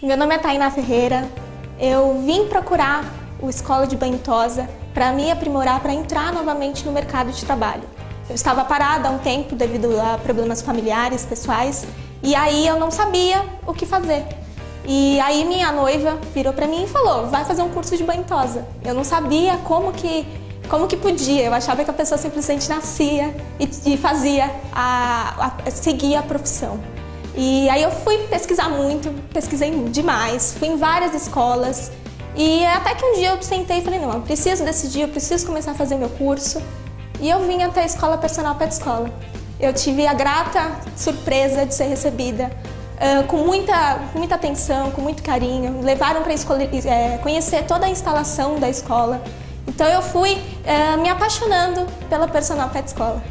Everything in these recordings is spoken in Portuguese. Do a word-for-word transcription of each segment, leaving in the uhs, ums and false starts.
Meu nome é Tainá Ferreira, eu vim procurar o Escola de Banho e Tosa para me aprimorar, para entrar novamente no mercado de trabalho. Eu estava parada há um tempo devido a problemas familiares, pessoais, e aí eu não sabia o que fazer. E aí minha noiva virou para mim e falou, vai fazer um curso de banho e tosa. Eu não sabia como que, como que podia, eu achava que a pessoa simplesmente nascia e, e fazia, a, a, seguia a profissão. E aí eu fui pesquisar muito, pesquisei demais, fui em várias escolas e até que um dia eu sentei e falei, não, eu preciso decidir, eu preciso começar a fazer meu curso. E eu vim até a Escola Personal Pet Escola. Eu tive a grata surpresa de ser recebida uh, com, muita, com muita atenção, com muito carinho. Me levaram para é, conhecer toda a instalação da escola. Então eu fui uh, me apaixonando pela Personal Pet Escola.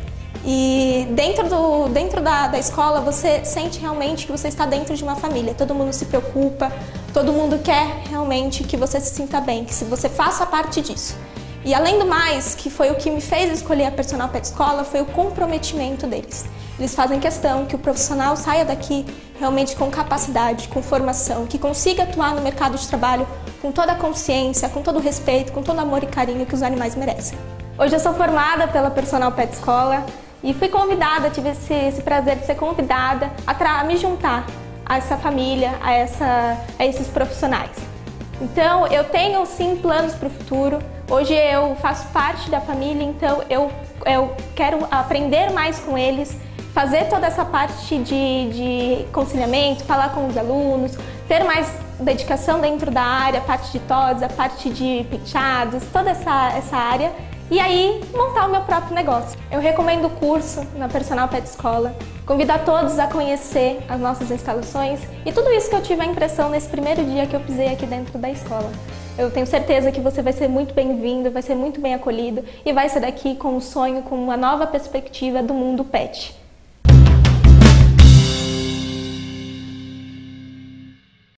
E dentro, do, dentro da, da escola você sente realmente que você está dentro de uma família. Todo mundo se preocupa, todo mundo quer realmente que você se sinta bem, que você faça parte disso. E além do mais, que foi o que me fez escolher a Personal Pet Escola, foi o comprometimento deles. Eles fazem questão que o profissional saia daqui realmente com capacidade, com formação, que consiga atuar no mercado de trabalho com toda a consciência, com todo o respeito, com todo o amor e carinho que os animais merecem. Hoje eu sou formada pela Personal Pet Escola e fui convidada, tive esse, esse prazer de ser convidada a, a me juntar a essa família, a, essa, a esses profissionais. Então eu tenho sim planos para o futuro. Hoje eu faço parte da família, então eu, eu quero aprender mais com eles, fazer toda essa parte de, de conciliamento, falar com os alunos, ter mais dedicação dentro da área, parte de tosa, parte de penteados, toda essa, essa área. E aí, montar o meu próprio negócio. Eu recomendo o curso na Personal Pet Escola, convido a todos a conhecer as nossas instalações e tudo isso que eu tive a impressão nesse primeiro dia que eu pisei aqui dentro da escola. Eu tenho certeza que você vai ser muito bem-vindo, vai ser muito bem acolhido e vai sair daqui com um sonho, com uma nova perspectiva do mundo pet.